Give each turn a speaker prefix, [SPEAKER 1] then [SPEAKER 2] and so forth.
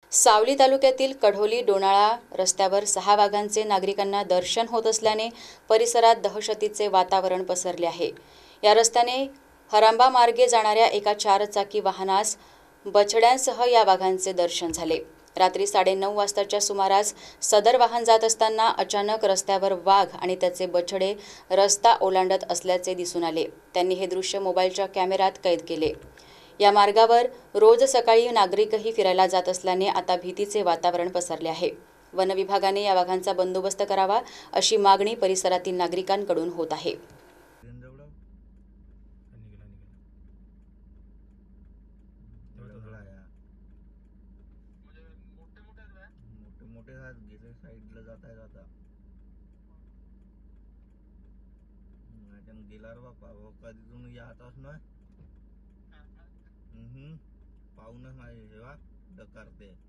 [SPEAKER 1] सावली तालुक्यातील कढोली डोनाळा रस्त्यावर 6 वाघांचे नागरिकांना दर्शन होत असल्याने परिसरात दहशतीचे वातावरण पसरले आहे। या रस्त्याने हरांबा मार्गे जाणाऱ्या एका 4 चाकी वाहनास बछड्यांसह या वाघांचे दर्शन झाले। रात्री 9:30 वाजताच्या सुमारास सदर वाहन जात असताना अचानक रस्त्यावर वाघ आणि त्याचे बछडे रस्ता ओलांडत असल्याचे दिसून आले। त्यांनी हे दृश्य मोबाईलच्या कॅमेऱ्यात कैद केले। या मार्गावर रोज सकाळी नागरिकही फिरायला जात असल्याने आता भीतीचे वातावरण पसरले आहे। वन विभागाने या वाघांचा बंदोबस्त करावा अशी मागणी परिसरातील नागरिकांकडून होत आहे।
[SPEAKER 2] गेला रे बापा कधी तुम्ही यातच ना पाहूनच नाही जेव्हा करते